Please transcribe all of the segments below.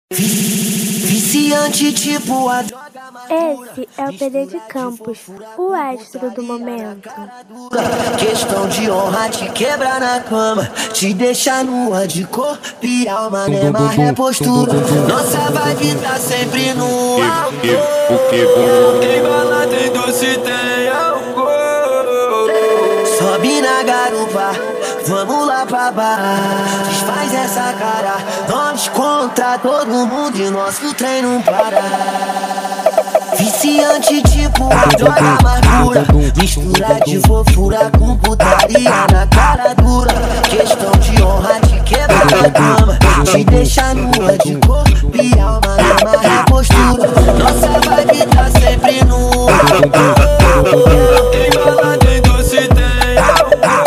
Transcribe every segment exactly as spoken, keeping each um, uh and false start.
Viciante tipo a droga mais pura. Esse é o P D de Campos, o astro do momento. Questão de honra te quebra na cama, te deixa nua de corpo e alma, mesma repostura. Nossa vibe tá sempre no alto. Tem bala, tem doce, tem álcool. Sobe na garupa, vamos lá pra barra. Desfaz essa cara, nós contra todo mundo e nosso trem não para. Viciante tipo a droga mais pura, mistura de fofura com putaria na cara dura. Questão de honra te quebra na cama, te deixa nua de corpo e alma, mesma repostura. Nossa vibe tá sempre no alto. Tem bala, tem doce, tem álcool.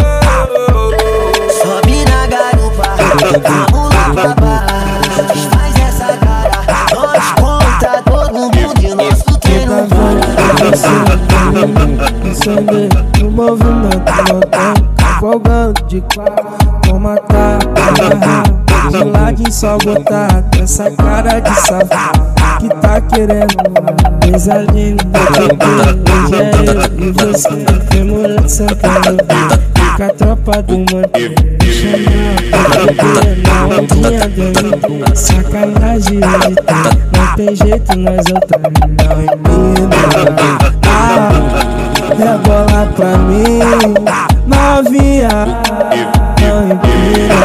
Sobe na garupa, vamos lá pra barra. Desfaz essa cara, nós contra todo mundo e nosso trem não para. Acender o movimento, mantém folgando de quatro. Vou matar, amarrar, de ladinho só botar. Essa cara de safado que tá querendo coisa linda. Hoje é eu e você, demorando sentando. Fica a tropa do mantém, chamar pra beber na ondinha do M D. Sacanagem hoje tem, não tem jeito nós outras não emenda. Ah, rebola pra mim, novinha, não empina.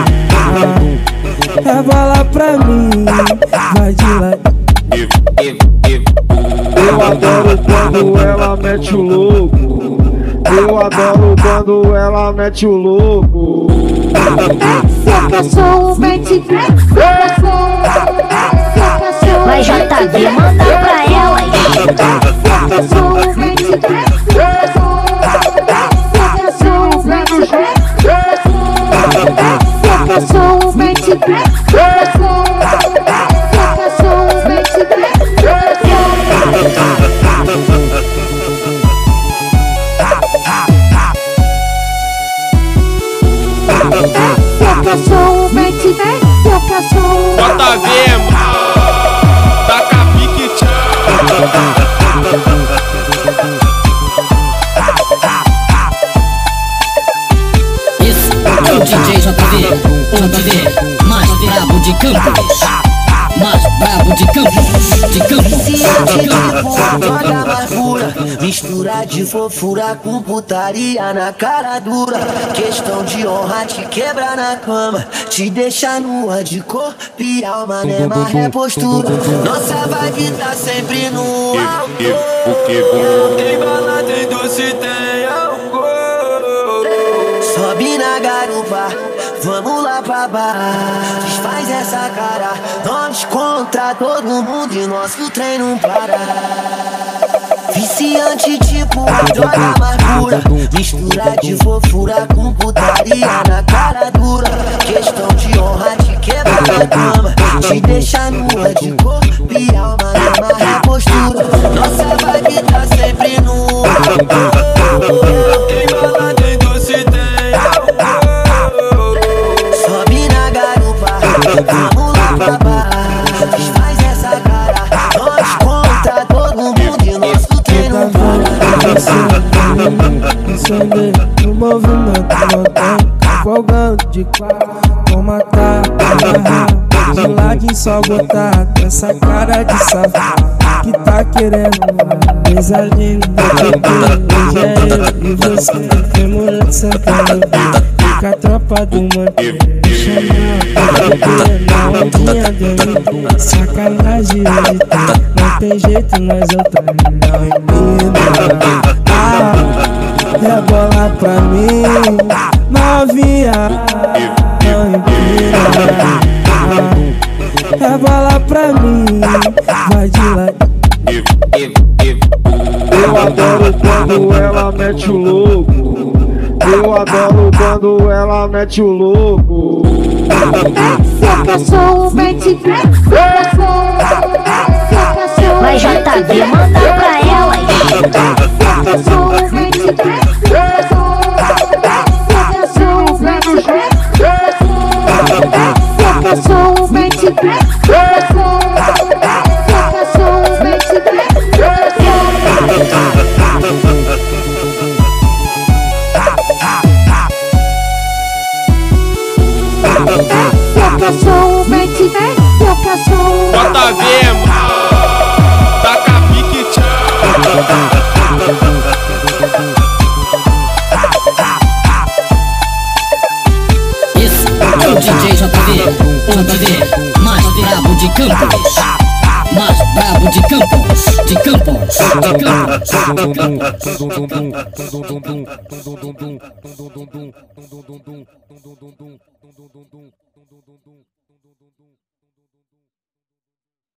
Ah, rebola pra mim, vai de lado. Eu adoro quando ela mete o louco. Eu adoro quando ela mete o louco. Seu cachorro mete, seu cachorro. Vai J V, manda pra elas. Seu cachorro mete, seu cachorro mete, seu cachorro mete, seu cachorro mete. Seu cachorro mete, seu cachorro. J V, taca pique tchau. Esse é o D J J V, J V, mais brabo de Campos. Mais brabo de Campos, de Campos, de Campos. Droga mais pura, mistura de fofura com putaria na cara dura. Questão de honra te quebra na cama, te deixa nua de corpo e alma, mesma repostura. Nossa vibe tá sempre no alto. Tem bala, tem doce, tem álcool. Sobe na garupa, vamos lá pra barra. Desfaz essa cara, nós contra todo mundo e nosso trem não para. Viciante tipo a droga mais pura, mistura de fofura com putaria na cara dura. Questão de honra te quebra na cama, te deixa nua de corpo e alma, mesma repostura. Nossa vibe tá sempre no alto. Tem bala, tem doce, tem álcool. Sobe na garupa, vamos lá pra barra. Desfaz essa cara, nós contra todo mundo e nosso trem não para. Acender o movimento, mantém folgando de quatro. Vou matar, amarrar, de ladinho só botar. Essa cara de safado que tá querendo coisa linda. Hoje é eu e você, demorando sentando. Fica a tropa do mantém, chamar pra beber na ondinha do M D. Sacanagem hoje tem, não tem jeito nós outras não emenda. Ah, rebola pra mim, novinha, não empina. Ah, rebola pra mim, vai de lado. Eu adoro quando ela mete o louco. Eu adoro quando ela mete o louco. Seu cachorro mete, seu cachorro. Vai J V, manda pra elas. Seu cachorro mete, seu cachorro mete, seu cachorro mete. Eu que sou o verde, eu que sou o Bota V, taca pique, Esse é o D J J V, J V, mais brabo de Campos, mais brabo de Campos, de Campos, de Campos.